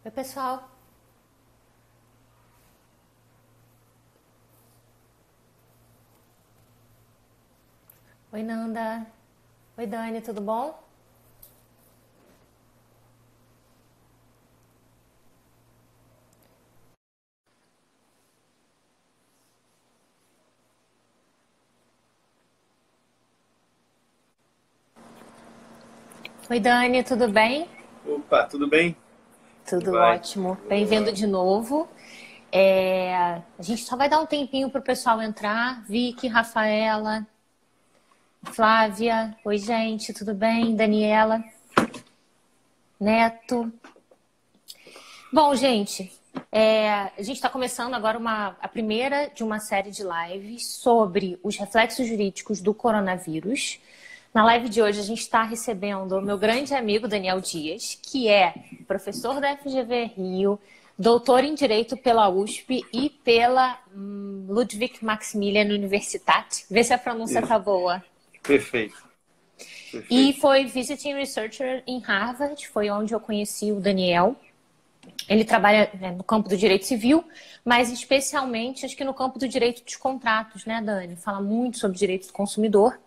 Oi, pessoal. Oi, Nanda. Oi, Dani, tudo bom? Oi, Dani, tudo bem? Opa, tudo bem? Como Tudo vai? ótimo. Bem-vindo Boa. de novo. A gente só vai dar um tempinho para o pessoal entrar. Vicky, Rafaela, Flávia. Oi, gente, tudo bem? Daniela, Neto. Bom, gente, a gente está começando agora a primeira de uma série de lives sobre os reflexos jurídicos do coronavírus. Na live de hoje, a gente está recebendo o meu grande amigo Daniel Dias, que é professor da FGV Rio, doutor em Direito pela USP e pela Ludwig Maximilian Universität. Vê se a pronúncia tá Isso. boa. Perfeito, E perfeito. foi visiting researcher em Harvard, foi onde eu conheci o Daniel. Ele trabalha, né, no campo do direito civil, mas especialmente acho que no campo do direito dos contratos, né, Dani? Fala muito sobre direito do consumidor.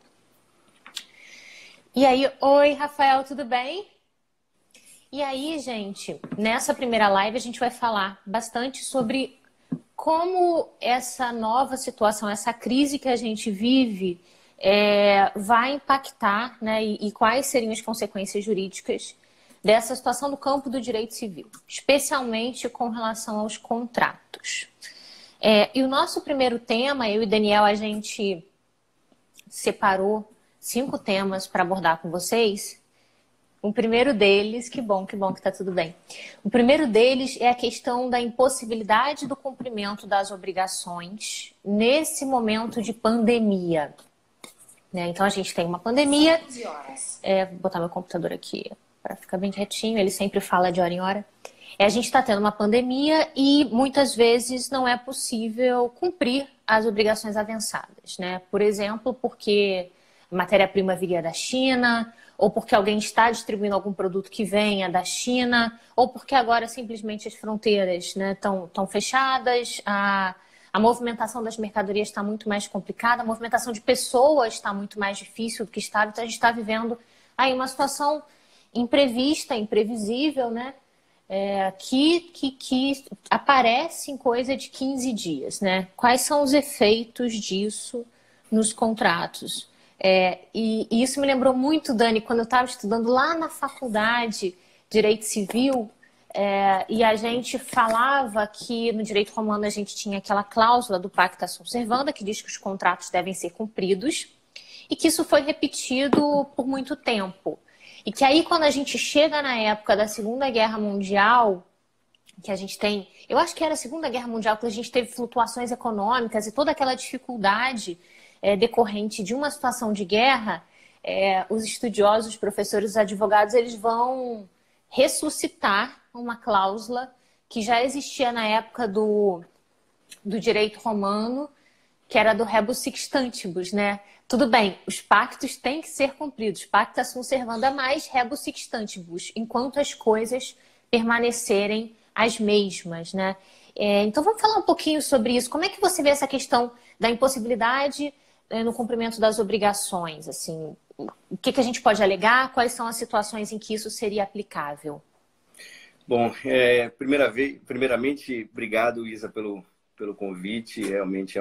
E aí, oi, Rafael, tudo bem? E aí, gente, nessa primeira live a gente vai falar bastante sobre como essa nova situação, essa crise que a gente vive, vai impactar, né, e quais seriam as consequências jurídicas dessa situação no campo do direito civil, especialmente com relação aos contratos. E o nosso primeiro tema, eu e Daniel, a gente separou 5 temas para abordar com vocês. O primeiro deles, que bom que tá tudo bem. O primeiro deles é a questão da impossibilidade do cumprimento das obrigações nesse momento de pandemia, né? Então a gente tem uma pandemia. Vou botar meu computador aqui para ficar bem quietinho, ele sempre fala de hora em hora. A gente está tendo uma pandemia e muitas vezes não é possível cumprir as obrigações avançadas, né? Por exemplo, porque a matéria-prima viria da China, ou porque alguém está distribuindo algum produto que venha da China, ou porque agora simplesmente as fronteiras, né, estão fechadas, a movimentação das mercadorias está muito mais complicada, a movimentação de pessoas está muito mais difícil do que estava, então a gente está vivendo aí uma situação imprevista, imprevisível, né? Que aparece em coisa de 15 dias, né? Quais são os efeitos disso nos contratos? E isso me lembrou muito, Dani, quando eu estava estudando lá na faculdade Direito Civil, e a gente falava que no direito romano a gente tinha aquela cláusula do pacta sunt servanda, que diz que os contratos devem ser cumpridos, e que isso foi repetido por muito tempo. E que aí, quando a gente chega na época da Segunda Guerra Mundial, que a gente tem. Eu acho que era a Segunda Guerra Mundial, que a gente teve flutuações econômicas e toda aquela dificuldade decorrente de uma situação de guerra, os estudiosos, os professores, os advogados, eles vão ressuscitar uma cláusula que já existia na época do direito romano, que era do rebus sixtantibus, né? Tudo bem, os pactos têm que ser cumpridos, pacta sunt servanda mais rebus sixtantibus, enquanto as coisas permanecerem as mesmas, né? Então vamos falar um pouquinho sobre isso. Como é que você vê essa questão da impossibilidade no cumprimento das obrigações? Assim, o que a gente pode alegar? Quais são as situações em que isso seria aplicável? Bom, primeiramente, obrigado, Isa, pelo convite. Realmente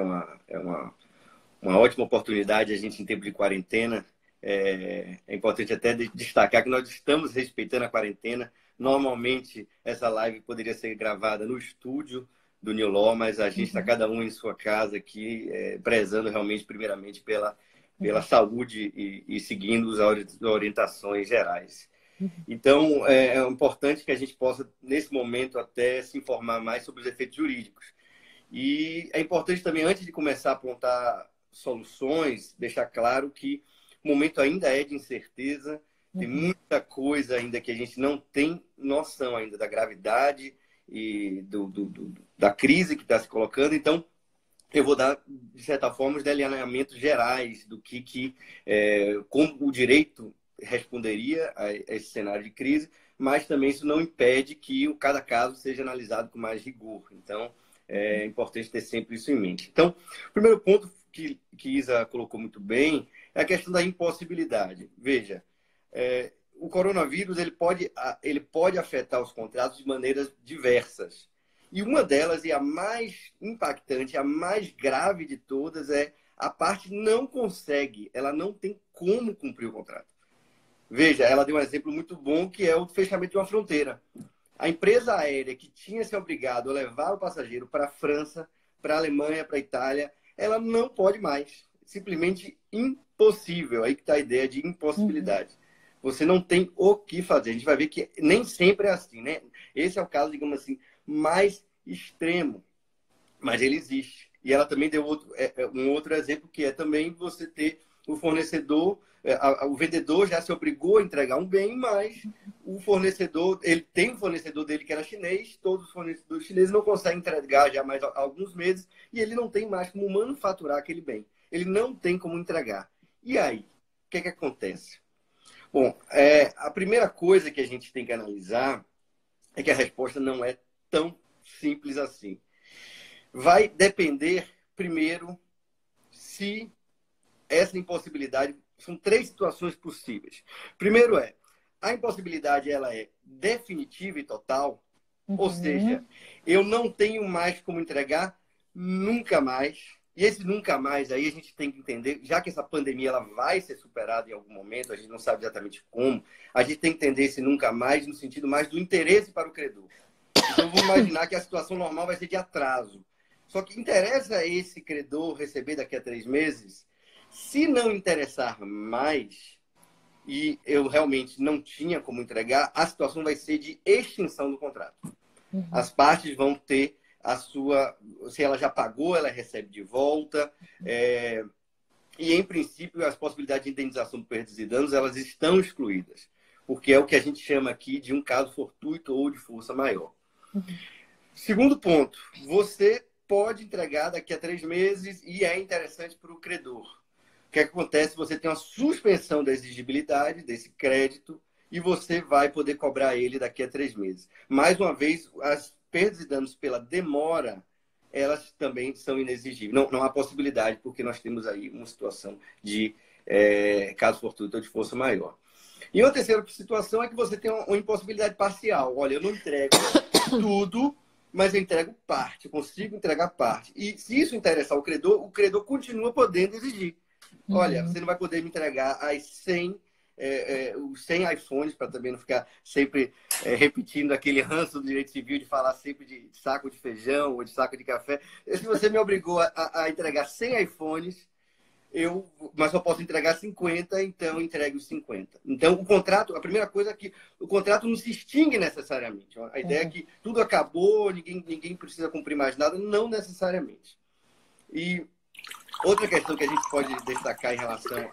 uma ótima oportunidade a gente em tempo de quarentena. É importante até destacar que nós estamos respeitando a quarentena. Normalmente, essa live poderia ser gravada no estúdio do New Law, mas a gente está cada um em sua casa aqui, prezando realmente, primeiramente, pela saúde e seguindo as orientações gerais. Então, é importante que a gente possa, nesse momento, até se informar mais sobre os efeitos jurídicos. E é importante também, antes de começar a apontar soluções, deixar claro que o momento ainda é de incerteza, tem muita coisa ainda que a gente não tem noção ainda da gravidade e da crise que está se colocando. Então, eu vou dar, de certa forma, os delineamentos gerais do como o direito responderia a esse cenário de crise, mas também isso não impede que cada caso seja analisado com mais rigor. Então, é importante ter sempre isso em mente. Então, o primeiro ponto que Isa colocou muito bem é a questão da impossibilidade. Veja, o coronavírus ele pode afetar os contratos de maneiras diversas. E uma delas, e a mais impactante, a mais grave de todas, é a parte não consegue, ela não tem como cumprir o contrato. Veja, ela deu um exemplo muito bom, que é o fechamento de uma fronteira. A empresa aérea que tinha se obrigado a levar o passageiro para a França, para a Alemanha, para a Itália, ela não pode mais. Simplesmente impossível. Aí que está a ideia de impossibilidade. Você não tem o que fazer. A gente vai ver que nem sempre é assim, né? Esse é o caso, digamos assim, mais extremo. Mas ele existe. E ela também deu um outro exemplo, que é também você ter o fornecedor, o vendedor já se obrigou a entregar um bem, mas o fornecedor, ele tem um fornecedor dele que era chinês, todos os fornecedores chineses não conseguem entregar já mais alguns meses, e ele não tem mais como manufaturar aquele bem. Ele não tem como entregar. E aí, o que acontece? Bom, a primeira coisa que a gente tem que analisar é que a resposta não é tão simples assim. Vai depender, primeiro, se essa impossibilidade... São 3 situações possíveis. Primeiro a impossibilidade ela é definitiva e total, ou seja, eu não tenho mais como entregar nunca mais. E esse nunca mais aí a gente tem que entender, já que essa pandemia ela vai ser superada em algum momento, a gente não sabe exatamente como, a gente tem que entender esse nunca mais no sentido mais do interesse para o credor. Então, vamos imaginar que a situação normal vai ser de atraso. Só que interessa esse credor receber daqui a 3 meses? Se não interessar mais, e eu realmente não tinha como entregar, a situação vai ser de extinção do contrato. As partes vão ter a sua... Se ela já pagou, ela recebe de volta. E, em princípio, as possibilidades de indenização por perdas e danos, elas estão excluídas. Porque é o que a gente chama aqui de um caso fortuito ou de força maior. Segundo ponto, você pode entregar daqui a 3 meses e é interessante para o credor. O que acontece? Você tem uma suspensão da exigibilidade desse crédito e você vai poder cobrar ele daqui a 3 meses. Mais uma vez, as perdas e danos pela demora, elas também são inexigíveis. Não há possibilidade, porque nós temos aí uma situação de caso fortuito ou de força maior. E uma terceira situação é que você tem uma impossibilidade parcial. Olha, eu não entrego tudo, mas eu entrego parte, eu consigo entregar parte. E se isso interessar o credor continua podendo exigir. Olha, você não vai poder me entregar os 100 iPhones, para também não ficar sempre repetindo aquele ranço do direito civil de falar sempre de saco de feijão ou de saco de café. Se você me obrigou a entregar 100 iPhones, mas só posso entregar 50, então eu entrego os 50. Então, o contrato, a primeira coisa é que o contrato não se extingue necessariamente. A ideia é que tudo acabou, ninguém precisa cumprir mais nada, não necessariamente. E outra questão que a gente pode destacar em relação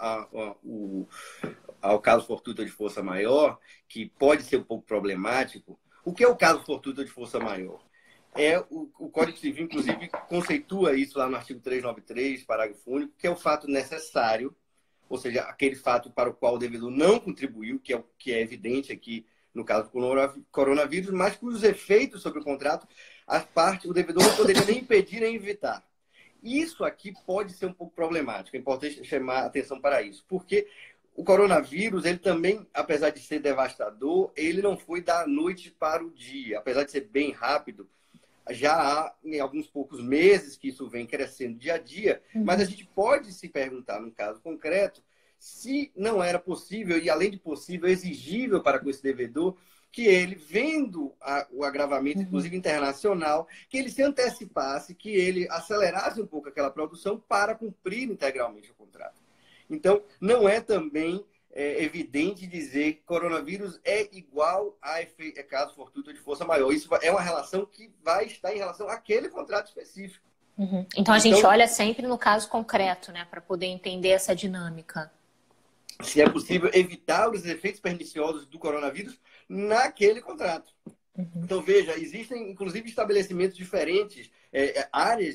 ao caso fortuito de força maior, que pode ser um pouco problemático. O que é o caso fortuito de força maior? O Código Civil, inclusive, conceitua isso lá no artigo 393, parágrafo único, que é o fato necessário, ou seja, aquele fato para o qual o devedor não contribuiu, que é evidente aqui no caso do coronavírus, mas cujos efeitos sobre o contrato, o devedor não poderia nem impedir nem evitar. Isso aqui pode ser um pouco problemático, é importante chamar a atenção para isso, porque o coronavírus, ele também, apesar de ser devastador, ele não foi da noite para o dia, apesar de ser bem rápido, já há em alguns poucos meses que isso vem crescendo dia a dia, mas a gente pode se perguntar, no caso concreto, se não era possível, e além de possível, exigível para com esse devedor, que ele, vendo o agravamento, inclusive internacional, que ele se antecipasse, que ele acelerasse um pouco aquela produção para cumprir integralmente o contrato. Então, não é também evidente dizer que coronavírus é igual a caso fortuito de força maior. Isso é uma relação que vai estar em relação àquele contrato específico. Então, a gente olha sempre no caso concreto, né, para poder entender essa dinâmica. Se é possível evitar os efeitos perniciosos do coronavírus naquele contrato. Então, veja, existem, inclusive, estabelecimentos diferentes, áreas que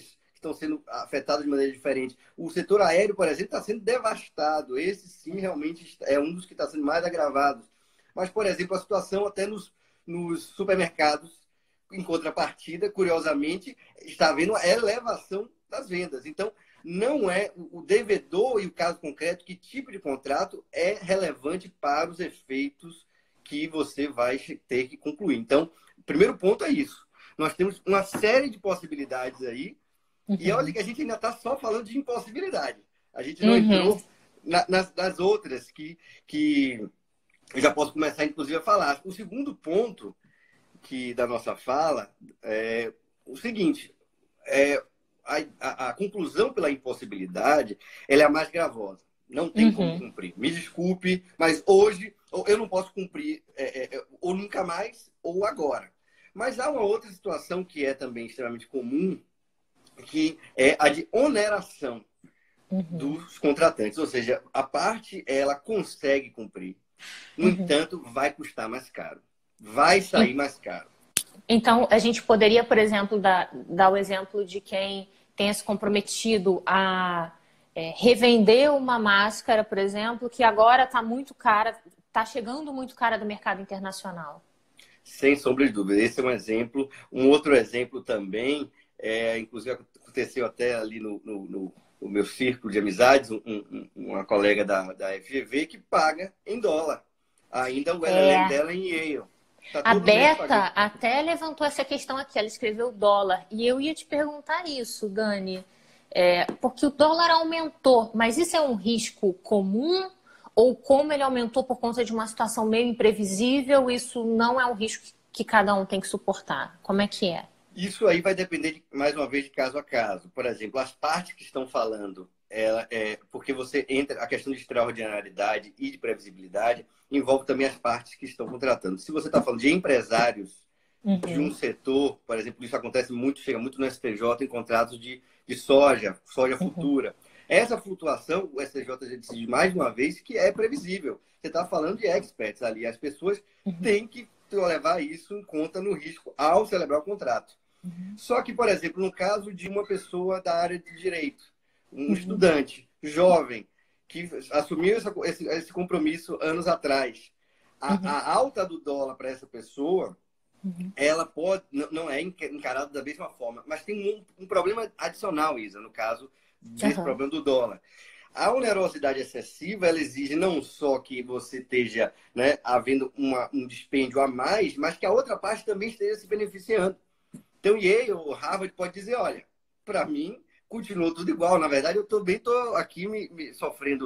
estão sendo afetados de maneira diferente. O setor aéreo, por exemplo, está sendo devastado. Esse, sim, realmente é um dos que está sendo mais agravados. Mas, por exemplo, a situação até nos supermercados, em contrapartida, curiosamente, está havendo a elevação das vendas. Então, não é o devedor e o caso concreto, que tipo de contrato é relevante para os efeitos que você vai ter que concluir. Então, o primeiro ponto é isso. Nós temos uma série de possibilidades aí, e olha que a gente ainda está só falando de impossibilidade. A gente não entrou nas outras que eu já posso começar, inclusive, a falar. O segundo ponto da nossa fala é o seguinte: a conclusão pela impossibilidade, ela é a mais gravosa. Não tem como cumprir. Me desculpe, mas hoje eu não posso cumprir ou nunca mais ou agora. Mas há uma outra situação que é também extremamente comum, que é a de oneração dos contratantes. Ou seja, a parte, ela consegue cumprir. No entanto, vai custar mais caro. Vai sair mais caro. Então, a gente poderia, por exemplo, dar o exemplo de quem tenha se comprometido a revender uma máscara, por exemplo, que agora está muito cara, está chegando muito cara do mercado internacional. Sem sombra de dúvida. Esse é um exemplo. Um outro exemplo também, inclusive aconteceu até ali no meu círculo de amizades, uma colega da FGV que paga em dólar. Ainda o LLM dela em Yale. A Beta até levantou essa questão aqui, ela escreveu dólar. E eu ia te perguntar isso, Dani. Porque o dólar aumentou, mas isso é um risco comum? Ou como ele aumentou por conta de uma situação meio imprevisível, isso não é um risco que cada um tem que suportar? Como é que é? Isso aí vai depender, mais uma vez, de caso a caso. Por exemplo, as partes que estão falando, porque você entra, a questão de extraordinariedade e de previsibilidade envolve também as partes que estão contratando. Se você está falando de empresários de um setor, por exemplo, isso acontece muito, chega muito no STJ em contratos de soja futura. Essa flutuação, o STJ já decide mais de uma vez que é previsível. Você está falando de experts ali. As pessoas têm que levar isso em conta no risco ao celebrar o contrato. Só que, por exemplo, no caso de uma pessoa da área de direito, um estudante jovem que assumiu esse compromisso anos atrás, a alta do dólar para essa pessoa, ela não é encarada da mesma forma. Mas tem um problema adicional, Isa, no caso desse problema do dólar. A onerosidade excessiva, ela exige não só que você esteja, né, havendo um dispêndio a mais, mas que a outra parte também esteja se beneficiando. Então, Yale ou Harvard pode dizer, olha, para mim, continuou tudo igual. Na verdade, eu também estou aqui me sofrendo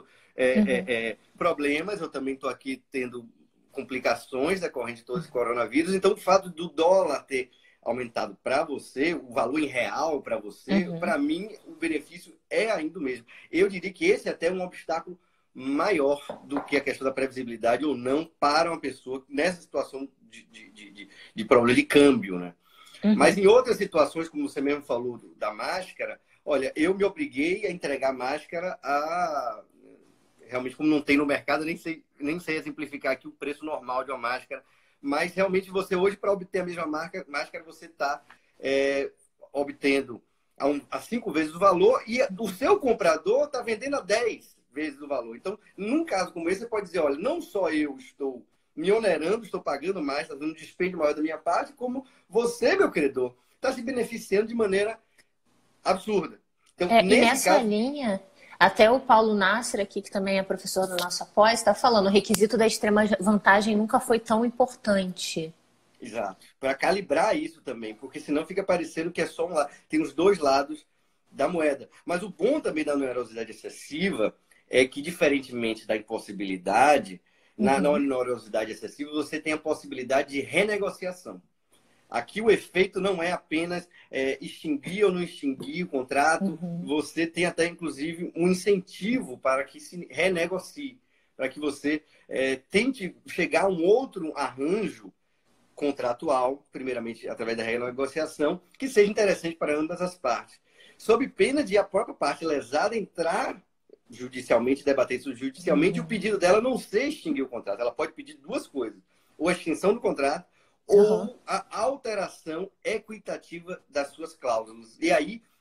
problemas, eu também estou aqui tendo complicações decorrentes de todo esse coronavírus. Então, o fato do dólar ter aumentado para você, o valor em real para você, para mim, o benefício é ainda o mesmo. Eu diria que esse é até um obstáculo maior do que a questão da previsibilidade ou não para uma pessoa nessa situação de problema de câmbio, né? Mas em outras situações, como você mesmo falou da máscara, olha, eu me obriguei a entregar máscara realmente, como não tem no mercado, nem sei exemplificar aqui o preço normal de uma máscara, mas realmente você hoje, para obter a mesma máscara, você está obtendo a 5 vezes o valor e o seu comprador está vendendo a 10 vezes o valor. Então, num caso como esse, você pode dizer, olha, não só eu estou me onerando, estou pagando mais, está dando um dispêndio maior da minha parte, como você, meu credor, está se beneficiando de maneira absurda. Então, e nessa linha, até o Paulo Nasser aqui, que também é professor da nossa pós, está falando, o requisito da extrema vantagem nunca foi tão importante. Exato. Para calibrar isso também, porque senão fica parecendo que é só um lado. Tem os dois lados da moeda. Mas o bom também da onerosidade excessiva é que, diferentemente da impossibilidade, na onerosidade excessiva, você tem a possibilidade de renegociação. Aqui o efeito não é apenas extinguir ou não extinguir o contrato, você tem até, inclusive, um incentivo para que se renegocie, para que você tente chegar a um outro arranjo contratual, primeiramente através da renegociação, que seja interessante para ambas as partes. Sob pena de a própria parte lesada entrar judicialmente, debater isso judicialmente, e o pedido dela não ser extinguir o contrato. Ela pode pedir duas coisas: ou a extinção do contrato, ou a alteração equitativa das suas cláusulas. E aí,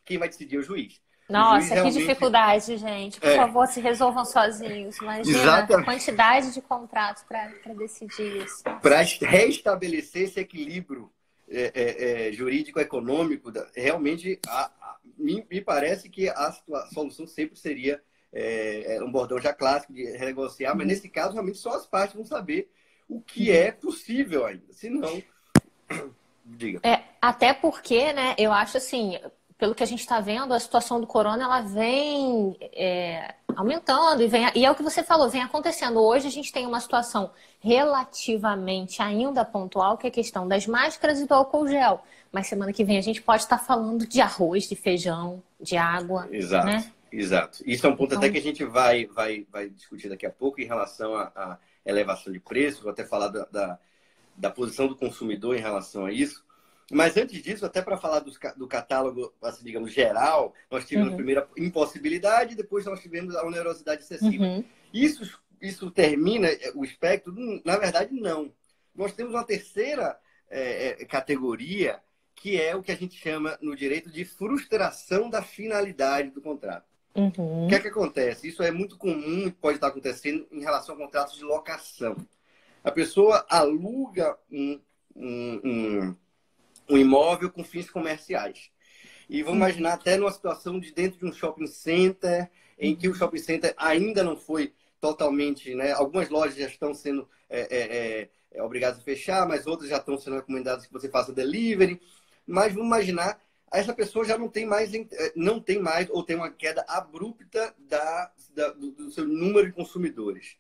quem vai decidir é o juiz. Nossa, realmente... que dificuldade, gente. Por favor, se resolvam sozinhos. Imagina Exatamente. a quantidade de contratos para decidir isso. Para restabelecer esse equilíbrio jurídico-econômico, realmente me parece que a solução sempre seria um bordão já clássico de renegociar, mas nesse caso realmente só as partes vão saber o que é possível ainda. Se não, diga. Até porque, né, eu acho assim, pelo que a gente está vendo, a situação do corona ela vem aumentando e é o que você falou, vem acontecendo. Hoje a gente tem uma situação relativamente ainda pontual, que é a questão das máscaras e do álcool gel. Mas semana que vem a gente pode estar falando de arroz, de feijão, de água. Exato, né? Exato. Isso é um ponto até que a gente vai discutir daqui a pouco em relação à elevação de preços. Vou até falar da posição do consumidor em relação a isso. Mas antes disso, até para falar do catálogo, assim, digamos, geral, nós tivemos a primeira impossibilidade, depois nós tivemos a onerosidade excessiva. Isso termina o espectro? Na verdade, não. Nós temos uma terceira categoria, que é o que a gente chama no direito de frustração da finalidade do contrato. O que é que acontece? Isso é muito comum, pode estar acontecendo em relação a contratos de locação. A pessoa aluga um imóvel com fins comerciais. E vamos imaginar até numa situação de dentro de um shopping center, em que o shopping center ainda não foi totalmente, né? Algumas lojas já estão sendo obrigadas a fechar, mas outras já estão sendo recomendadas que você faça delivery. Mas vamos imaginar, essa pessoa já não tem mais ou tem uma queda abrupta do seu número de consumidores.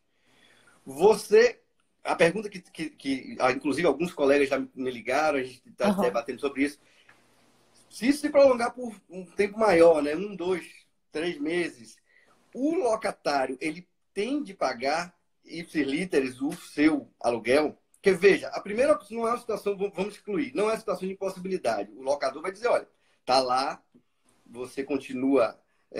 A pergunta que inclusive, alguns colegas já me ligaram, a gente está debatendo sobre isso. Se isso se prolongar por um tempo maior, né? 1, 2, 3 meses, o locatário, ele tem de pagar ipsilíteres o seu aluguel? Porque, veja, a primeira não é uma situação, vamos excluir, não é uma situação de impossibilidade. O locador vai dizer, olha, tá lá, você continua,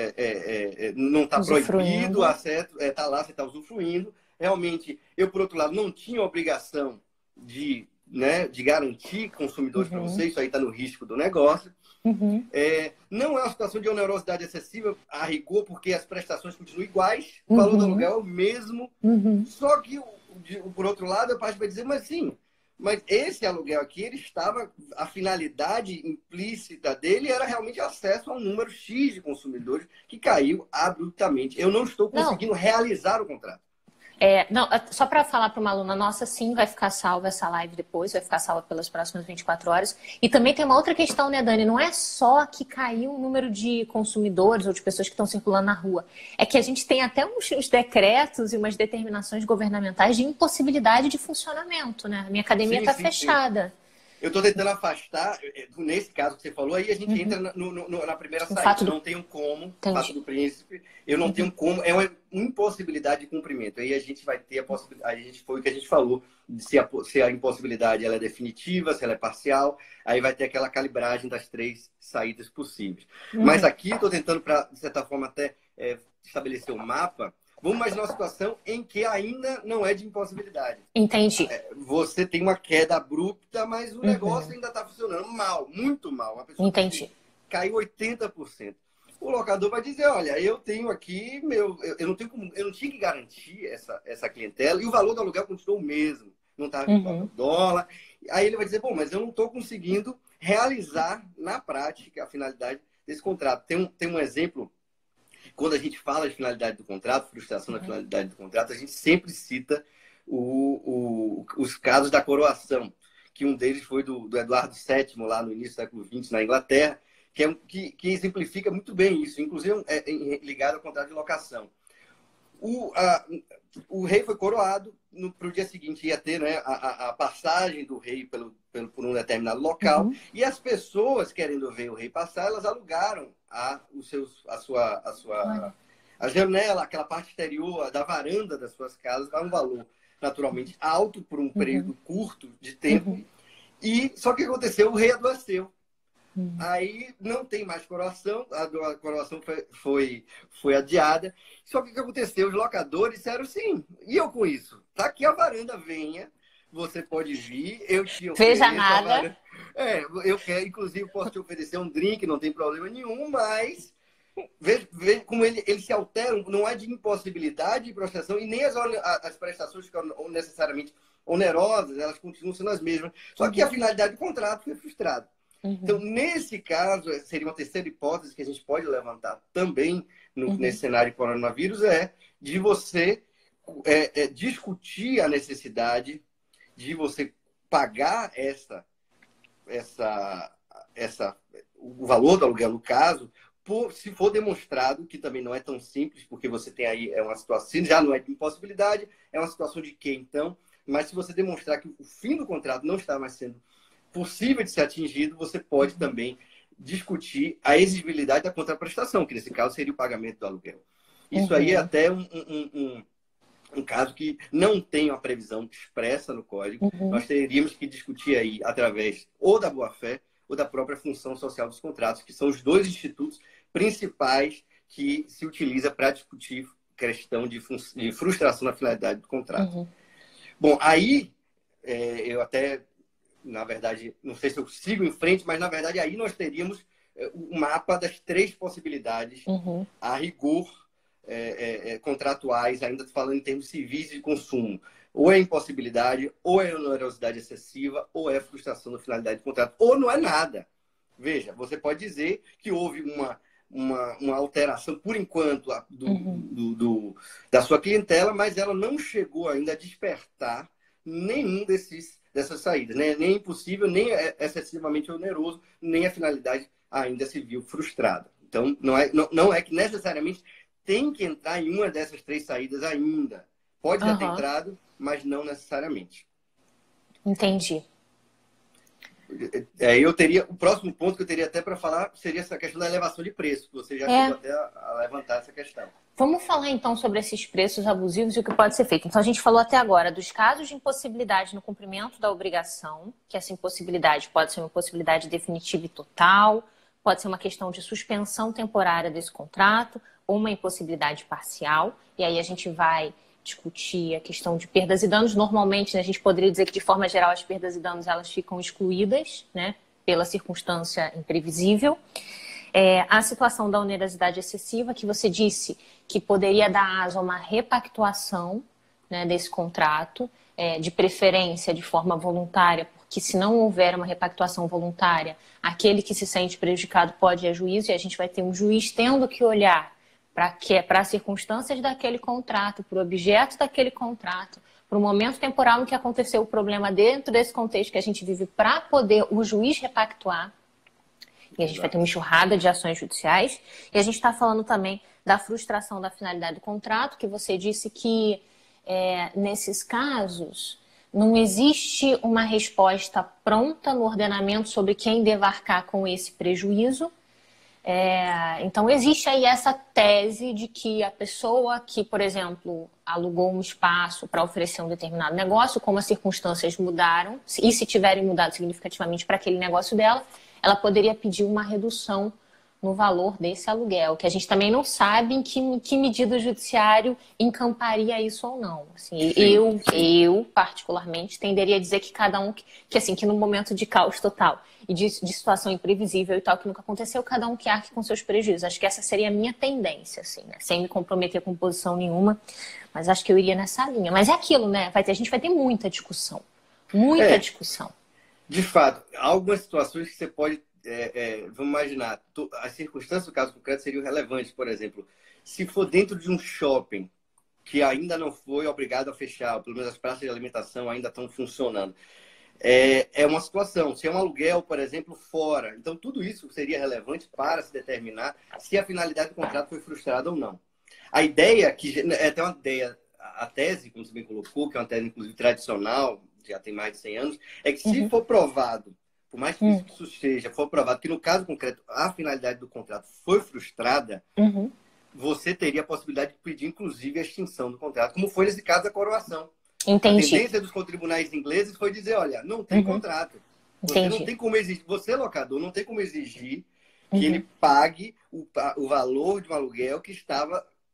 não está proibido, tá lá, você está usufruindo. Realmente, eu, por outro lado, não tinha obrigação de garantir consumidores para você, isso aí está no risco do negócio. Não é uma situação de onerosidade excessiva a rigor, porque as prestações continuam iguais, o valor do aluguel é o mesmo, só que, por outro lado, a parte vai dizer, mas esse aluguel aqui, a finalidade implícita dele era realmente acesso a um número X de consumidores que caiu abruptamente. Eu não estou conseguindo realizar o contrato. Só para falar para uma aluna nossa, sim, vai ficar salva essa live depois, vai ficar salva pelas próximas 24 horas. E também tem uma outra questão, né, Dani? Não é só que caiu o número de consumidores ou de pessoas que estão circulando na rua. É que a gente tem até uns decretos e umas determinações governamentais de impossibilidade de funcionamento, né? A minha academia está fechada. Sim. Eu estou tentando afastar, nesse caso que você falou, aí a gente entra na primeira saída. Não tenho como, fato do príncipe, eu não tenho como, é uma impossibilidade de cumprimento. Aí a gente vai ter a possibilidade, foi o que a gente falou, se a impossibilidade ela é definitiva, se ela é parcial, aí vai ter aquela calibragem das 3 saídas possíveis. Mas aqui estou tentando, de certa forma, até estabelecer um mapa. Vamos imaginar uma situação em que ainda não é de impossibilidade. Entendi. Você tem uma queda abrupta, mas o negócio ainda está funcionando mal, muito mal. Uma pessoa que caiu 80%. O locador vai dizer, olha, eu tenho aqui, eu não tinha que garantir essa clientela, e o valor do aluguel continuou o mesmo. Não estava vinculado ao dólar. Aí ele vai dizer, mas eu não estou conseguindo realizar na prática a finalidade desse contrato. Tem um exemplo. Quando a gente fala de finalidade do contrato, frustração da finalidade do contrato, a gente sempre cita os casos da coroação, que um deles foi do Eduardo VII, lá no início do século XX, na Inglaterra, que exemplifica muito bem isso, inclusive ligado ao contrato de locação. O rei foi coroado, para o dia seguinte ia ter, né, a passagem do rei por um determinado local, e as pessoas, querendo ver o rei passar, elas alugaram a janela, aquela parte exterior da varanda das suas casas, a um valor naturalmente alto por um período curto de tempo. E só que aconteceu, o rei adoeceu. Aí não tem mais coroação, a coroação foi adiada. Só que o que aconteceu? Os locadores disseram sim, e eu com isso? Tá aqui a varanda, venha, você pode vir, eu te ofereço Veja nada. Eu quero, inclusive, posso te oferecer um drink, não tem problema nenhum, mas veja como eles se alteram, não é de impossibilidade de prestação e nem as prestações ficam necessariamente onerosas, elas continuam sendo as mesmas. Só que a finalidade do contrato foi frustrada. Então, nesse caso, seria uma terceira hipótese que a gente pode levantar também nesse cenário de coronavírus, é de você discutir a necessidade de você pagar o valor do aluguel, no caso, se for demonstrado, que também não é tão simples, porque você tem aí uma situação, já não é de impossibilidade, é uma situação de quê, então? Mas se você demonstrar que o fim do contrato não está mais sendo possível de ser atingido, você pode também discutir a exigibilidade da contraprestação, que nesse caso seria o pagamento do aluguel. Isso aí é até um caso que não tem uma previsão expressa no código. Nós teríamos que discutir aí através ou da boa-fé ou da própria função social dos contratos, que são os dois institutos principais que se utiliza para discutir questão de frustração na finalidade do contrato. Bom, aí eu até, na verdade, não sei se eu sigo em frente, mas na verdade aí nós teríamos o mapa das três possibilidades a rigor contratuais, ainda falando em termos civis de consumo. Ou é impossibilidade, ou é onerosidade excessiva, ou é frustração da finalidade do contrato, ou não é nada. Veja, você pode dizer que houve uma alteração, por enquanto, da sua clientela, mas ela não chegou ainda a despertar nenhum dessas saídas. Né? Nem impossível, nem excessivamente oneroso, nem a finalidade ainda se viu frustrada. Então, não é que necessariamente tem que entrar em uma dessas três saídas ainda. Pode já ter entrado, mas não necessariamente. Entendi. Eu teria, o próximo ponto que eu teria até para falar seria essa questão da elevação de preço, que você já chegou até a levantar essa questão. Vamos falar então sobre esses preços abusivos e o que pode ser feito. Então a gente falou até agora dos casos de impossibilidade no cumprimento da obrigação, que essa impossibilidade pode ser uma impossibilidade definitiva e total, pode ser uma questão de suspensão temporária desse contrato ou uma impossibilidade parcial, e aí a gente vai discutir a questão de perdas e danos. Normalmente, né, a gente poderia dizer que, de forma geral, as perdas e danos elas ficam excluídas, né, pela circunstância imprevisível. A situação da onerosidade excessiva, que você disse que poderia dar asa a uma repactuação, né, desse contrato, de preferência de forma voluntária, porque se não houver uma repactuação voluntária, aquele que se sente prejudicado pode ir a juízo e a gente vai ter um juiz tendo que olhar para as circunstâncias daquele contrato, para o objeto daquele contrato, para o momento temporal em que aconteceu o problema dentro desse contexto que a gente vive, para poder o juiz repactuar. E a gente vai ter uma enxurrada de ações judiciais. E a gente está falando também da frustração da finalidade do contrato, que você disse que, nesses casos, não existe uma resposta pronta no ordenamento sobre quem deve arcar com esse prejuízo. Então, existe aí essa tese de que a pessoa que, por exemplo, alugou um espaço para oferecer um determinado negócio, como as circunstâncias mudaram, e se tiverem mudado significativamente para aquele negócio dela, ela poderia pedir uma redução no valor desse aluguel, que a gente também não sabe em que medida o judiciário encamparia isso ou não. Assim, eu, particularmente, tenderia a dizer que cada um, que no momento de caos total e de situação imprevisível e tal, que nunca aconteceu, cada um que arque com seus prejuízos. Acho que essa seria a minha tendência, assim, né? Sem me comprometer com posição nenhuma, mas acho que eu iria nessa linha. Mas é aquilo, né? A gente vai ter muita discussão. Muita discussão. De fato, há algumas situações que você pode... vamos imaginar, as circunstâncias do caso concreto seriam relevantes. Por exemplo, se for dentro de um shopping que ainda não foi obrigado a fechar, pelo menos as praças de alimentação ainda estão funcionando, é uma situação. Se é um aluguel, por exemplo, fora, então tudo isso seria relevante para se determinar se a finalidade do contrato foi frustrada ou não. A ideia, que é até uma ideia, a tese, como você bem colocou, que é uma tese inclusive tradicional, já tem mais de 100 anos, é que se for provado, por mais que isso seja, for provado que no caso concreto a finalidade do contrato foi frustrada, você teria a possibilidade de pedir, inclusive, a extinção do contrato, como foi nesse caso da coroação. Entendi. A tendência dos tribunais ingleses foi dizer, olha, não tem contrato. Você não tem como exigir, você, locador, não tem como exigir que ele pague o valor de um aluguel que estava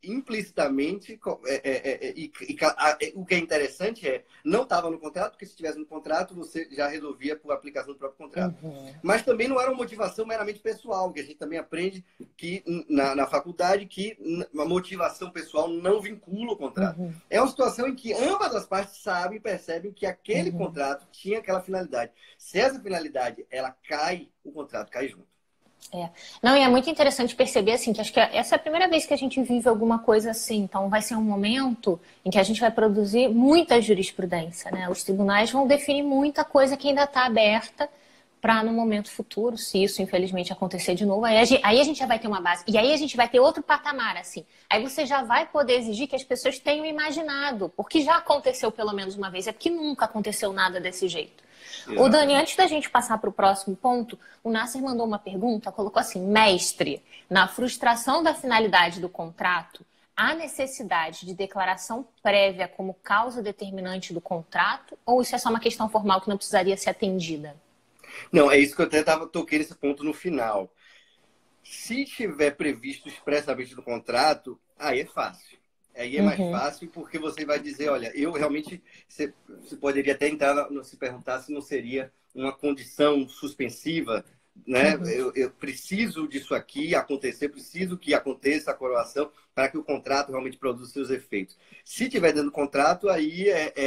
implicitamente, o que é interessante não estava no contrato, porque se estivesse no contrato, você já resolvia por aplicação do próprio contrato. Mas também não era uma motivação meramente pessoal, que a gente também aprende que na faculdade que a motivação pessoal não vincula o contrato. É uma situação em que ambas as partes sabem e percebem que aquele contrato tinha aquela finalidade. Se essa finalidade ela cai, o contrato cai junto. Não, e é muito interessante perceber, assim, que acho que essa é a primeira vez que a gente vive alguma coisa assim. Então, vai ser um momento em que a gente vai produzir muita jurisprudência, né? Os tribunais vão definir muita coisa que ainda está aberta para no momento futuro, se isso infelizmente acontecer de novo, aí a gente já vai ter uma base. E aí a gente vai ter outro patamar, assim. Aí você já vai poder exigir que as pessoas tenham imaginado, porque já aconteceu pelo menos uma vez, é porque nunca aconteceu nada desse jeito. O Dani, antes da gente passar para o próximo ponto, o Nasser mandou uma pergunta, colocou assim: mestre, na frustração da finalidade do contrato, há necessidade de declaração prévia como causa determinante do contrato? Ou isso é só uma questão formal que não precisaria ser atendida? Não, é isso que eu até toquei nesse ponto no final. Se tiver previsto expressamente no contrato, aí é fácil. Aí é mais fácil porque você vai dizer, olha, eu realmente... Você poderia até entrar, se perguntar se não seria uma condição suspensiva, né? Eu preciso disso aqui acontecer, preciso que aconteça a coroação para que o contrato realmente produza seus efeitos. Se tiver dentro do contrato, aí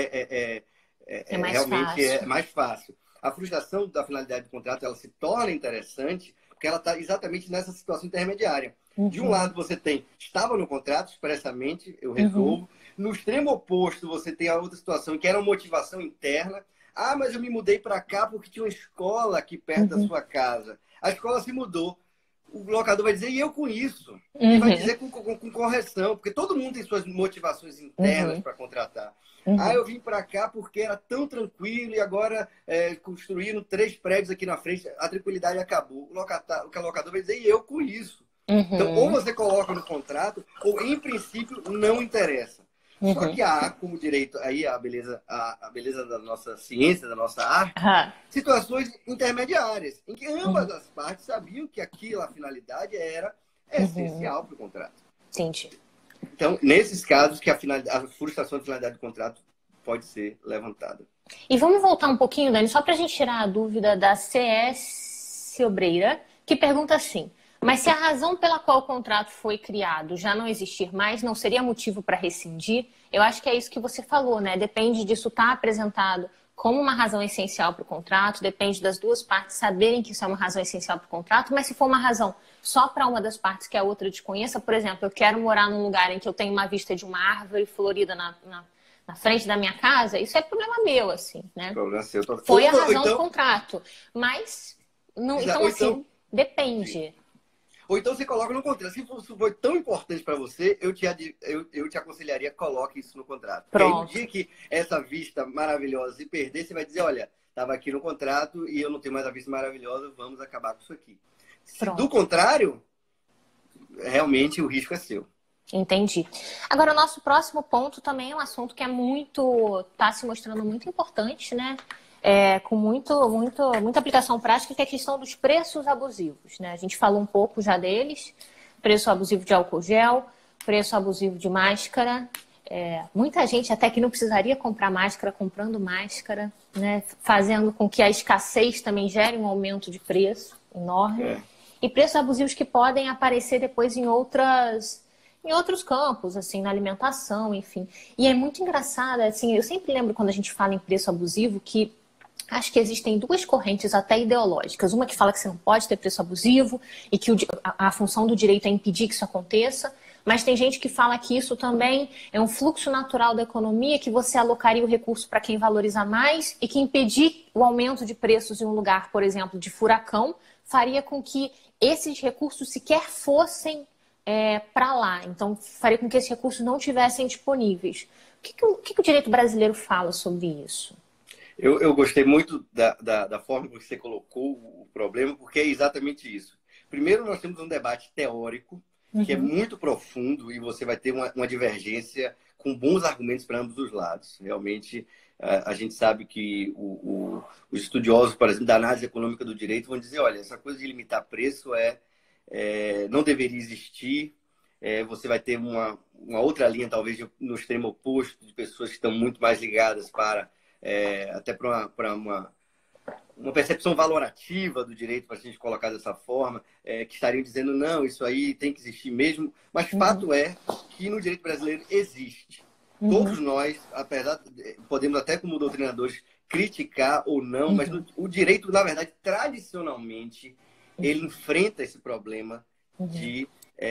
realmente é mais fácil. A frustração da finalidade do contrato ela se torna interessante porque ela está exatamente nessa situação intermediária. De um lado, você tem, estava no contrato expressamente, eu resolvo. No extremo oposto, você tem a outra situação, que era uma motivação interna. Ah, mas eu me mudei para cá porque tinha uma escola aqui perto da sua casa. A escola se mudou. O locador vai dizer, e eu com isso? E vai dizer com correção, porque todo mundo tem suas motivações internas para contratar. Ah, eu vim para cá porque era tão tranquilo e agora construíram 3 prédios aqui na frente, a tranquilidade acabou. O locador vai dizer, e eu com isso? Então, ou você coloca no contrato, ou em princípio não interessa. Só que há, como direito, aí a beleza da nossa ciência, da nossa arte, situações intermediárias, em que ambas as partes sabiam que aquilo, a finalidade, era essencial para o contrato. Entendi. Então, nesses casos, que a frustração da finalidade do contrato pode ser levantada. E vamos voltar um pouquinho, Dani, só para a gente tirar a dúvida da CS Obreira, que pergunta assim: mas se a razão pela qual o contrato foi criado já não existir mais, não seria motivo para rescindir? Eu acho que é isso que você falou, né? Depende disso estar apresentado como uma razão essencial para o contrato, depende das duas partes saberem que isso é uma razão essencial para o contrato, mas se for uma razão só para uma das partes que a outra desconheça, por exemplo, eu quero morar num lugar em que eu tenho uma vista de uma árvore florida na frente da minha casa, isso é problema meu, assim, né? Problema seu. Foi a razão do contrato, mas não, então assim, depende. Ou então você coloca no contrato. Se isso foi tão importante para você, eu te aconselharia, coloque isso no contrato. Porque aí no dia que essa vista maravilhosa se perder, você vai dizer, olha, estava aqui no contrato e eu não tenho mais a vista maravilhosa, vamos acabar com isso aqui. Do contrário, realmente o risco é seu. Entendi. Agora, o nosso próximo ponto também é um assunto que está se mostrando muito importante, né? Com muita aplicação prática, que é a questão dos preços abusivos, né? A gente falou um pouco já deles: preço abusivo de álcool gel, preço abusivo de máscara. Muita gente até que não precisaria comprar máscara, comprando máscara, né? Fazendo com que a escassez também gere um aumento de preço enorme. E preços abusivos que podem aparecer depois em outros campos, assim, na alimentação, enfim. E é muito engraçado, assim, eu sempre lembro quando a gente fala em preço abusivo que acho que existem 2 correntes até ideológicas. Uma que fala que você não pode ter preço abusivo e que a função do direito é impedir que isso aconteça. Mas tem gente que fala que isso também é um fluxo natural da economia, que você alocaria o recurso para quem valoriza mais e que impedir o aumento de preços em um lugar, por exemplo, de furacão, faria com que esses recursos sequer fossem para lá. Então, faria com que esses recursos não tivessem disponíveis. O que o direito brasileiro fala sobre isso? Eu gostei muito da forma que você colocou o problema, porque é exatamente isso. Primeiro, nós temos um debate teórico, que é muito profundo, e você vai ter uma divergência com bons argumentos para ambos os lados. Realmente, a gente sabe que os estudiosos, por exemplo, da análise econômica do direito, vão dizer, olha, essa coisa de limitar preço não deveria existir, você vai ter uma outra linha, talvez, no extremo oposto, de pessoas que estão muito mais ligadas até para uma percepção valorativa do direito, para a gente colocar dessa forma, que estariam dizendo, não, isso aí tem que existir mesmo. Mas fato é que no direito brasileiro existe. Todos nós, podemos até como doutrinadores criticar ou não, mas o direito, na verdade, tradicionalmente, ele enfrenta esse problema de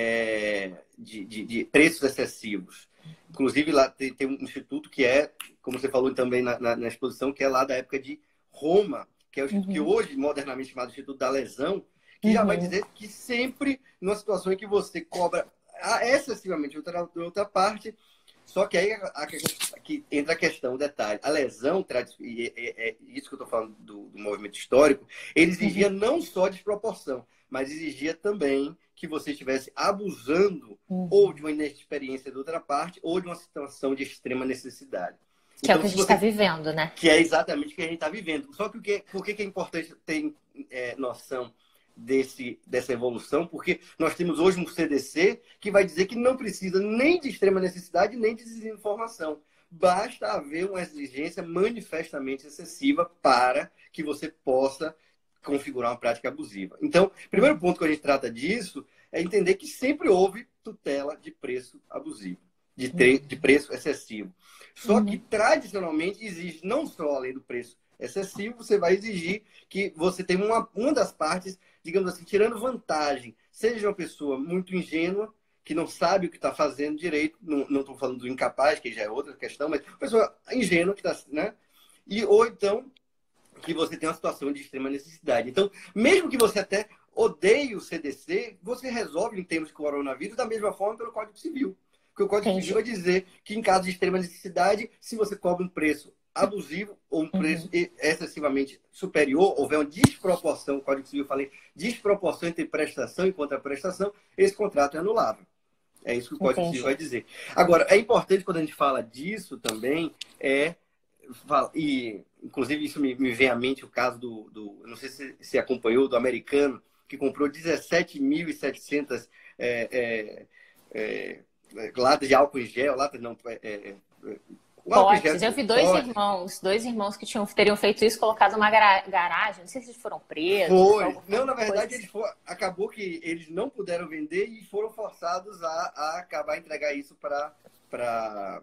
preços excessivos. Inclusive, lá tem um instituto que como você falou também na exposição, que é lá da época de Roma, que é o instituto que hoje, modernamente chamado Instituto da Lesão, que já vai dizer que sempre, numa situação em que você cobra excessivamente outra parte, só que aí que entra a questão, o detalhe. A lesão, e é isso que eu estou falando do movimento histórico, ele exigia não só desproporção, mas exigia também que você estivesse abusando ou de uma inexperiência da outra parte ou de uma situação de extrema necessidade. Que é o que a gente está vivendo, né? Que é exatamente o que a gente está vivendo. Só que por que é importante ter noção dessa evolução? Porque nós temos hoje um CDC que vai dizer que não precisa nem de extrema necessidade, nem de desinformação. Basta haver uma exigência manifestamente excessiva para que você possa configurar uma prática abusiva. Então, o primeiro ponto que a gente trata disso é entender que sempre houve tutela de preço abusivo, de preço excessivo. Só que, tradicionalmente, exige não só a lei do preço excessivo, você vai exigir que você tenha uma das partes, digamos assim, tirando vantagem, seja uma pessoa muito ingênua, que não sabe o que está fazendo direito, não estou falando do incapaz, que já é outra questão, mas uma pessoa ingênua que está, né? Ou então que você tem uma situação de extrema necessidade. Então, mesmo que você até odeie o CDC, você resolve em termos de coronavírus da mesma forma pelo Código Civil. Porque o Código Civil vai dizer que em caso de extrema necessidade, se você cobra um preço abusivo ou um preço excessivamente superior, houver uma desproporção, o Código Civil fala em desproporção entre prestação e contraprestação, esse contrato é anulável. É isso que o Código Civil vai dizer. Agora, é importante quando a gente fala disso também, e inclusive isso me vem à mente o caso não sei se você acompanhou, do americano, que comprou 17.700 latas de álcool em gel, potes. Eu vi dois irmãos que teriam feito isso, colocado numa garagem. Não sei se eles foram presos. Não, na verdade, acabou que eles não puderam vender e foram forçados a acabar a entregar isso para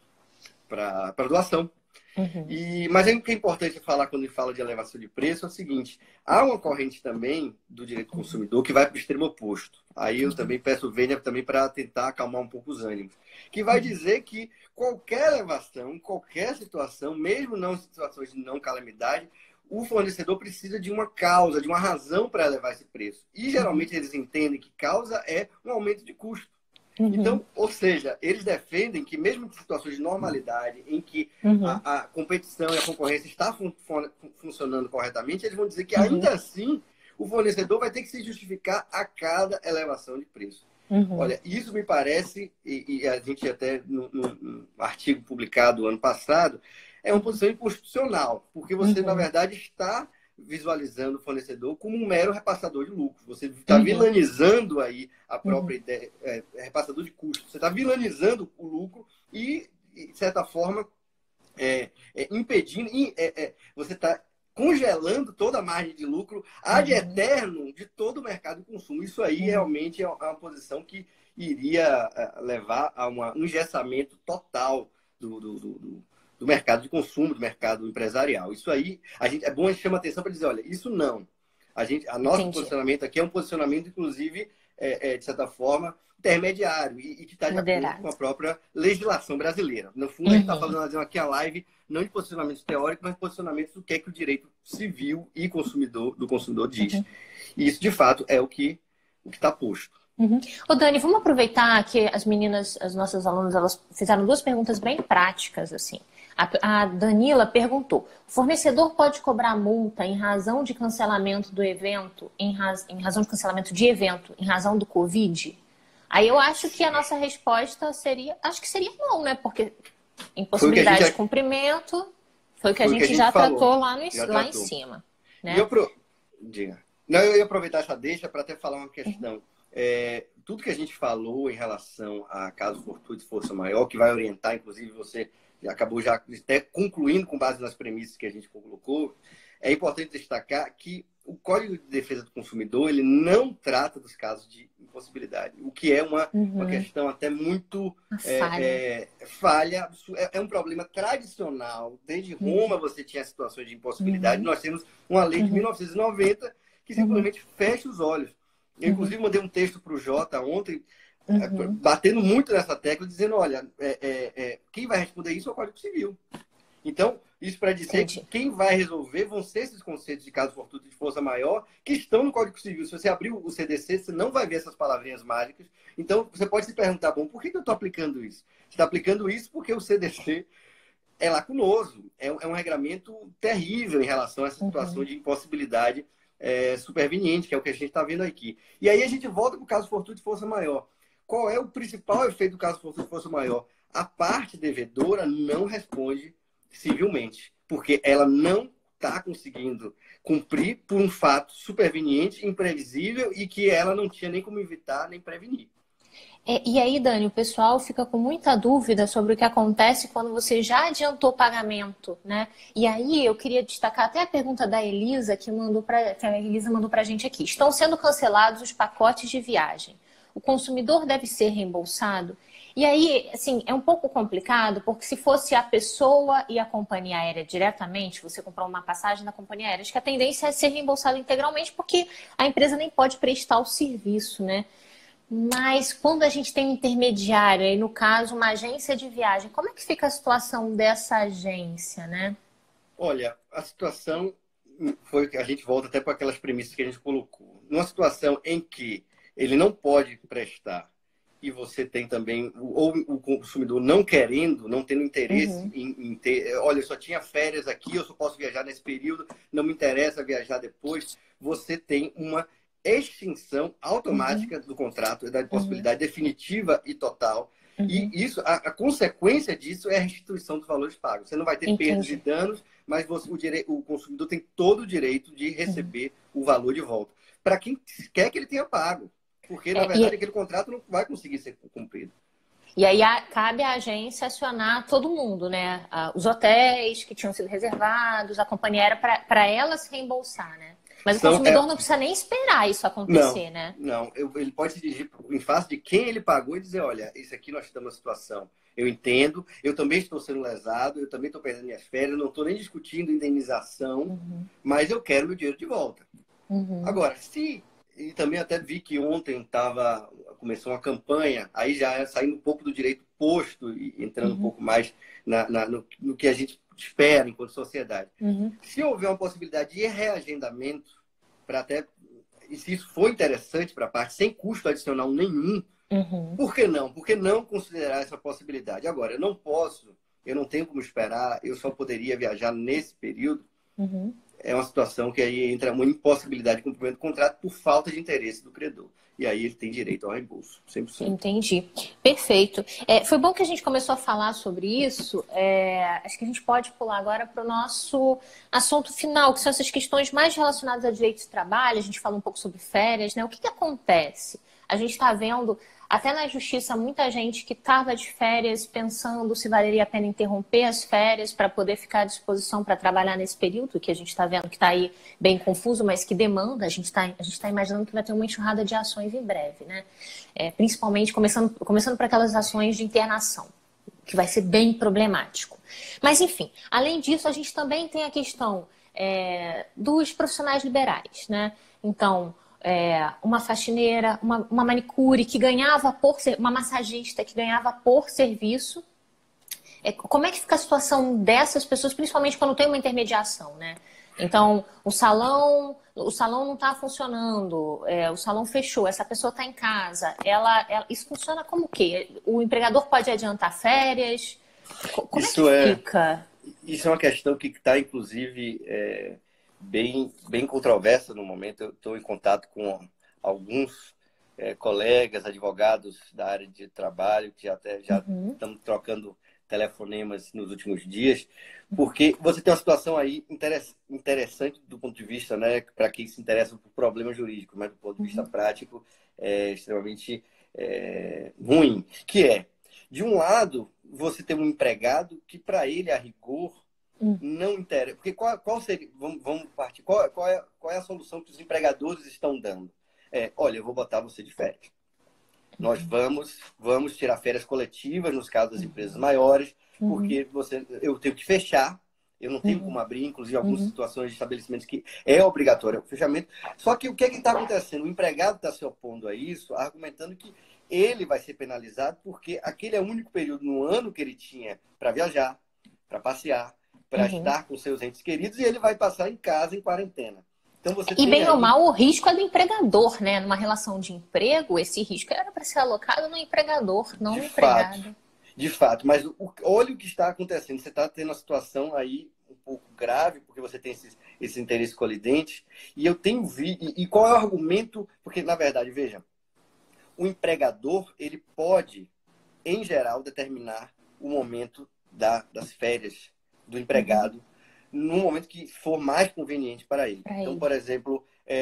doação. Mas o que é importante falar quando ele fala de elevação de preço é o seguinte: há uma corrente também do direito do consumidor que vai para o extremo oposto. Aí eu também peço vênia também para tentar acalmar um pouco os ânimos. Que vai dizer que qualquer elevação, qualquer situação, mesmo não em situações de não calamidade, o fornecedor precisa de uma causa, de uma razão para elevar esse preço. E geralmente eles entendem que causa é um aumento de custo. Então, ou seja, eles defendem que mesmo em situações de normalidade, em que a competição e a concorrência está funcionando corretamente, eles vão dizer que ainda assim o fornecedor vai ter que se justificar a cada elevação de preço. Olha, isso me parece, e a gente até no artigo publicado ano passado, é uma posição inconstitucional, porque você, na verdade, está visualizando o fornecedor como um mero repassador de lucro. Você está vilanizando aí a própria ideia, repassador de custos. Você está vilanizando o lucro e, de certa forma, impedindo, você está congelando toda a margem de lucro ad eterno de todo o mercado de consumo. Isso aí realmente é uma posição que iria levar a um engessamento total do mercado de consumo, do mercado empresarial. Isso aí, é bom a gente chamar atenção para dizer, olha, isso não. Nosso posicionamento aqui é um posicionamento, inclusive, de certa forma, intermediário e que está de acordo com a própria legislação brasileira. No fundo, a gente está fazendo aqui a live não de posicionamentos teóricos, mas de posicionamentos do que é que o direito civil e do consumidor diz. E isso, de fato, é o que está posto. Ô Dani, vamos aproveitar que as meninas, as nossas alunas, elas fizeram duas perguntas bem práticas, assim. A Danila perguntou: o fornecedor pode cobrar multa em razão de cancelamento do evento, em razão de cancelamento de evento, em razão do Covid? Aí eu acho que a nossa resposta seria não, né? Porque impossibilidade de cumprimento foi o que a gente já tratou lá em cima. Né? Diga. Não, eu ia aproveitar essa deixa para até falar uma questão. tudo que a gente falou em relação a caso fortuito e força maior, que vai orientar, inclusive você acabou já até concluindo com base nas premissas que a gente colocou, é importante destacar que o Código de Defesa do Consumidor ele não trata dos casos de impossibilidade, o que é uma questão até muito falha. É um problema tradicional. Desde Roma você tinha situações de impossibilidade. Nós temos uma lei de 1990 que simplesmente fecha os olhos. Eu, inclusive, mandei um texto para o Jota ontem, batendo muito nessa tecla, dizendo, olha, quem vai responder isso é o Código Civil. Então, isso para dizer que quem vai resolver vão ser esses conceitos de caso fortuito de força maior que estão no Código Civil. Se você abrir o CDC, você não vai ver essas palavrinhas mágicas. Então, você pode se perguntar, bom, por que eu estou aplicando isso? Você está aplicando isso porque o CDC é lacunoso. É um regramento terrível em relação a essa situação de impossibilidade superveniente, que é o que a gente está vendo aqui. E aí a gente volta para o caso fortuito de força maior. Qual é o principal efeito do caso fortuito de força maior? A parte devedora não responde civilmente, porque ela não está conseguindo cumprir por um fato superveniente, imprevisível e que ela não tinha nem como evitar nem prevenir. E aí, Dani, o pessoal fica com muita dúvida sobre o que acontece quando você já adiantou o pagamento, né? E aí eu queria destacar até a pergunta da Elisa, que a Elisa mandou para a gente aqui. Estão sendo cancelados os pacotes de viagem. O consumidor deve ser reembolsado? E aí, assim, é um pouco complicado, porque se fosse a pessoa e a companhia aérea diretamente, você comprou uma passagem na companhia aérea, acho que a tendência é ser reembolsado integralmente, porque a empresa nem pode prestar o serviço, né? Mas quando a gente tem um intermediário, aí no caso uma agência de viagem, como é que fica a situação dessa agência, né? Olha, a situação foi que a gente volta até para aquelas premissas que a gente colocou. Numa situação em que ele não pode prestar e você tem também, ou o consumidor não querendo, não tendo interesse em ter, olha, eu só tinha férias aqui, eu só posso viajar nesse período, não me interessa viajar depois, você tem uma extinção automática do contrato, da possibilidade definitiva e total. E isso, a consequência disso é a restituição dos valores pagos. Você não vai ter perdas e danos, mas o consumidor tem todo o direito de receber o valor de volta. Para quem quer que ele tenha pago. Porque, na verdade, aquele contrato não vai conseguir ser cumprido. E aí cabe à agência acionar todo mundo, né? Os hotéis que tinham sido reservados, a companhia aérea, para ela se reembolsar, né? Mas o consumidor não precisa nem esperar isso acontecer, né? Não, ele pode se dirigir em face de quem ele pagou e dizer, olha, isso aqui nós estamos numa situação, eu entendo, eu também estou sendo lesado, eu também estou perdendo minhas férias, não estou nem discutindo indenização, mas eu quero meu dinheiro de volta. Agora, e também até vi que ontem começou uma campanha, aí já saindo um pouco do direito posto e entrando um pouco mais no que a gente espera enquanto sociedade. Se houver uma possibilidade de reagendamento, e se isso for interessante para a parte, sem custo adicional nenhum, por que não? Por que não considerar essa possibilidade? Agora, eu não tenho como esperar, eu só poderia viajar nesse período. É uma situação que aí entra uma impossibilidade de cumprimento do contrato por falta de interesse do credor. E aí ele tem direito ao reembolso, 100%. Entendi. Perfeito. Foi bom que a gente começou a falar sobre isso. Acho que a gente pode pular agora para o nosso assunto final, que são essas questões mais relacionadas a direito de trabalho. A gente fala um pouco sobre férias, né? O que acontece? A gente está vendo, até na justiça, muita gente que estava de férias pensando se valeria a pena interromper as férias para poder ficar à disposição para trabalhar nesse período, que a gente está vendo que está aí bem confuso, mas que demanda. A gente tá imaginando que vai ter uma enxurrada de ações em breve, né? Principalmente começando por aquelas ações de internação, que vai ser bem problemático. Mas, enfim, além disso, a gente também tem a questão dos profissionais liberais, né? Então, uma faxineira, uma manicure que ganhava uma massagista que ganhava por serviço. Como é que fica a situação dessas pessoas, principalmente quando tem uma intermediação, né? Então, o salão não está funcionando, o salão fechou, essa pessoa está em casa. Isso funciona como o quê? O empregador pode adiantar férias? Como é que fica? Isso é uma questão que está, inclusive, bem controversa no momento. Eu estou em contato com alguns colegas, advogados da área de trabalho, que já estamos trocando telefonemas nos últimos dias, porque você tem uma situação aí interessante do ponto de vista, né, para quem se interessa por problemas jurídicos, mas do ponto de vista prático é extremamente ruim, que é, de um lado, você tem um empregado que, para ele, a rigor, não interessa. Porque qual seria, vamos partir, qual é a solução que os empregadores estão dando? Olha, eu vou botar você de férias. Nós vamos tirar férias coletivas, nos casos das empresas maiores, porque eu tenho que fechar, eu não tenho como abrir, inclusive algumas situações de estabelecimentos que é obrigatório o fechamento. Só que o que está acontecendo? O empregado está se opondo a isso, argumentando que ele vai ser penalizado porque aquele é o único período no ano que ele tinha para viajar, para passear, para estar com seus entes queridos, e ele vai passar em casa em quarentena. Então e bem ou mal, o risco é do empregador, né? Numa relação de emprego, esse risco era para ser alocado no empregador, não no empregado. De fato, mas olha o que está acontecendo. Você está tendo uma situação aí um pouco grave, porque você tem esse interesse colidente. E eu tenho visto. E qual é o argumento? Porque, na verdade, veja, o empregador, ele pode, em geral, determinar o momento das férias do empregado, no momento que for mais conveniente para ele. Então, por exemplo,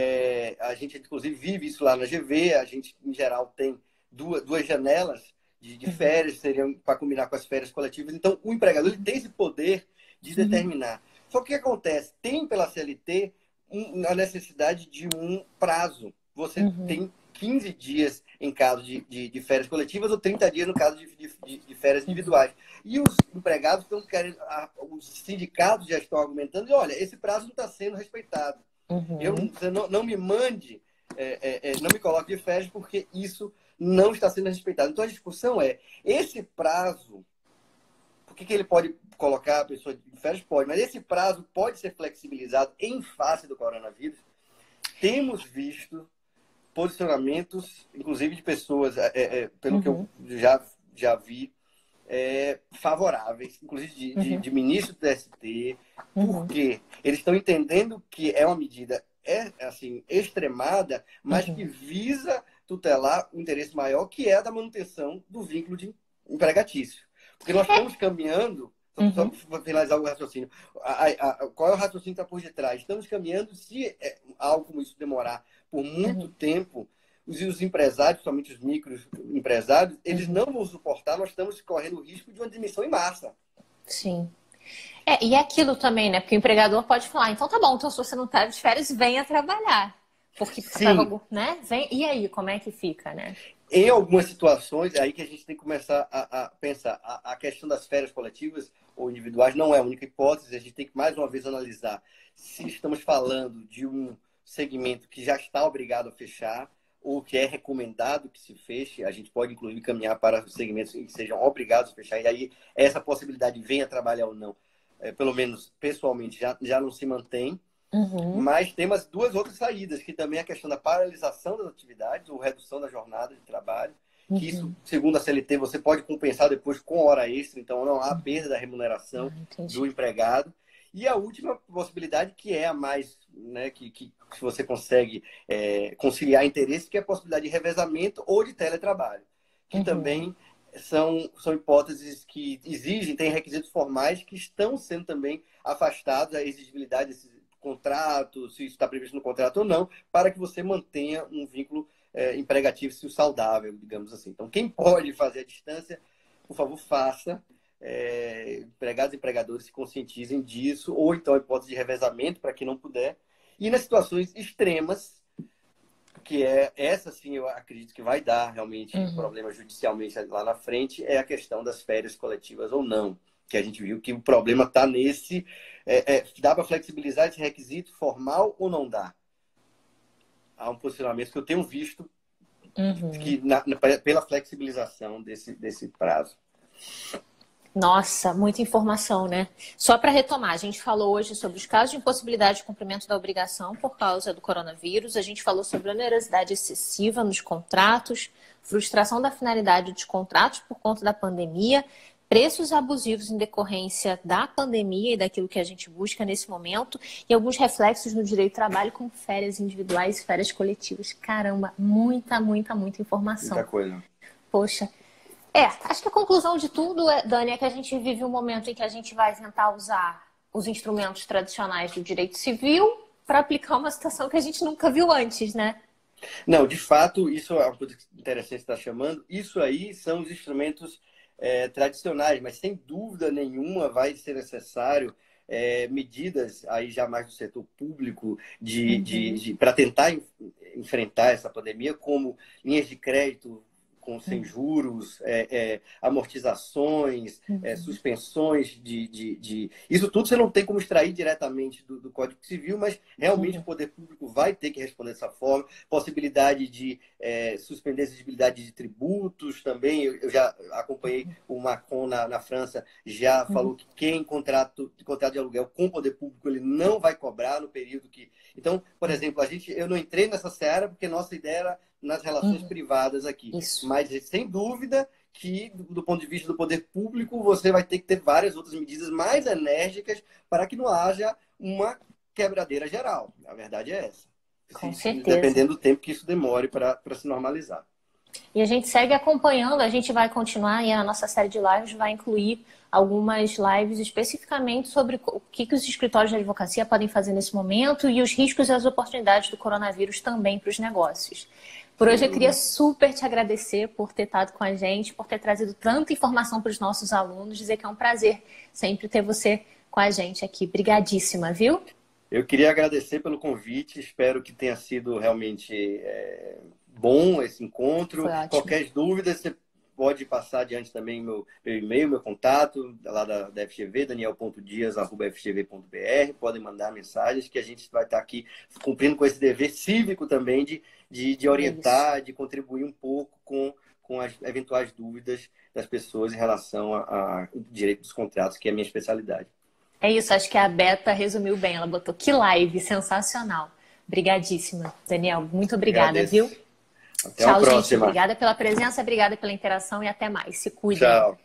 a gente, inclusive, vive isso lá na GV. A gente, em geral, tem duas janelas de férias, seriam para combinar com as férias coletivas. Então, o empregador ele tem esse poder de determinar. Só que o que acontece? Tem pela CLT a necessidade de um prazo. Você tem 15 dias em caso de férias coletivas ou 30 dias no caso de férias individuais. E os empregados estão querendo, os sindicatos já estão argumentando, e olha, esse prazo não está sendo respeitado. Você não me mande, não me coloque de férias porque isso não está sendo respeitado. Então a discussão é, esse prazo, por que ele pode colocar a pessoa de férias? Pode, mas esse prazo pode ser flexibilizado em face do coronavírus. Temos visto posicionamentos, inclusive de pessoas, pelo que eu já vi, favoráveis, inclusive de ministro do TST, porque eles estão entendendo que é uma medida assim, extremada, mas que visa tutelar o interesse maior, que é a da manutenção do vínculo de empregatício. Porque nós estamos caminhando, só para finalizar o raciocínio, qual é o raciocínio que está por detrás? Estamos caminhando, se algo como isso demorar por muito tempo, os empresários, principalmente os microempresários, eles não vão suportar, nós estamos correndo o risco de uma demissão em massa. Sim. E é aquilo também, né? Porque o empregador pode falar, então tá bom, então se você não está de férias, venha trabalhar. Porque né? E aí, como é que fica, né? Em algumas situações, é aí que a gente tem que começar a pensar. A questão das férias coletivas ou individuais não é a única hipótese. A gente tem que, mais uma vez, analisar se estamos falando de um segmento que já está obrigado a fechar ou que é recomendado que se feche. A gente pode, inclusive, caminhar para segmentos que sejam obrigados a fechar. E aí, essa possibilidade de venha trabalhar ou não, pelo menos pessoalmente, já não se mantém. Mas tem duas outras saídas, que também é a questão da paralisação das atividades ou redução da jornada de trabalho, que isso, segundo a CLT, você pode compensar depois com hora extra, então não há perda da remuneração do empregado. E a última possibilidade, que é a mais, né, que você consegue conciliar interesse, que é a possibilidade de revezamento ou de teletrabalho, que também são hipóteses que exigem, têm requisitos formais que estão sendo também afastados, a exigibilidade desses contrato, se isso está previsto no contrato ou não, para que você mantenha um vínculo empregatício saudável, digamos assim. Então, quem pode fazer à distância, por favor, faça. Empregados e empregadores se conscientizem disso, ou então a hipótese de revezamento para quem não puder. E nas situações extremas, que essa sim eu acredito que vai dar realmente problema judicialmente lá na frente, é a questão das férias coletivas ou não. Que a gente viu que o problema está nesse... dá para flexibilizar esse requisito formal ou não dá? Há um posicionamento que eu tenho visto que pela flexibilização desse prazo. Nossa, muita informação, né? Só para retomar, a gente falou hoje sobre os casos de impossibilidade de cumprimento da obrigação por causa do coronavírus, a gente falou sobre onerosidade excessiva nos contratos, frustração da finalidade dos contratos por conta da pandemia, preços abusivos em decorrência da pandemia e daquilo que a gente busca nesse momento e alguns reflexos no direito do trabalho com férias individuais e férias coletivas. Caramba, muita informação. Muita coisa. Poxa. Acho que a conclusão de tudo, Dani, é que a gente vive um momento em que a gente vai tentar usar os instrumentos tradicionais do direito civil para aplicar uma situação que a gente nunca viu antes, né? Não, de fato, isso é uma coisa interessante que você está chamando. Isso aí são os instrumentos tradicionais, mas sem dúvida nenhuma vai ser necessário medidas aí já mais do setor público para tentar enfrentar essa pandemia, como linhas de crédito sem juros, amortizações, suspensões Isso tudo você não tem como extrair diretamente do Código Civil, mas realmente o poder público vai ter que responder dessa forma. Possibilidade de suspender a exigibilidade de tributos também. Eu já acompanhei o Macron na França, já falou que quem contrato de aluguel com o poder público ele não vai cobrar no período que... Então, por exemplo, eu não entrei nessa seara porque nossa ideia era nas relações privadas aqui. Isso. Mas, sem dúvida, que do ponto de vista do poder público, você vai ter que ter várias outras medidas mais enérgicas para que não haja uma quebradeira geral. A verdade é essa. Com certeza. Dependendo do tempo que isso demore para se normalizar. E a gente segue acompanhando, a gente vai continuar e a nossa série de lives vai incluir algumas lives especificamente sobre o que os escritórios de advocacia podem fazer nesse momento e os riscos e as oportunidades do coronavírus também para os negócios. Por hoje eu queria super te agradecer por ter estado com a gente, por ter trazido tanta informação para os nossos alunos, dizer que é um prazer sempre ter você com a gente aqui. Brigadíssima, viu? Eu queria agradecer pelo convite, espero que tenha sido realmente bom esse encontro. Foi ótimo. Qualquer dúvida, você pode passar adiante também meu e-mail, meu contato, lá da FGV, daniel.dias@fgv.br. Podem mandar mensagens que a gente vai estar aqui cumprindo com esse dever cívico também de orientar, de contribuir um pouco com as eventuais dúvidas das pessoas em relação ao direito dos contratos, que é a minha especialidade. É isso, acho que a Beta resumiu bem. Ela botou que live, sensacional. Obrigadíssima, Daniel. Muito obrigada, Agradeço. viu? Até Tchau, a próxima. gente. Obrigada pela presença, obrigada pela interação e até mais. Se cuidem. Tchau.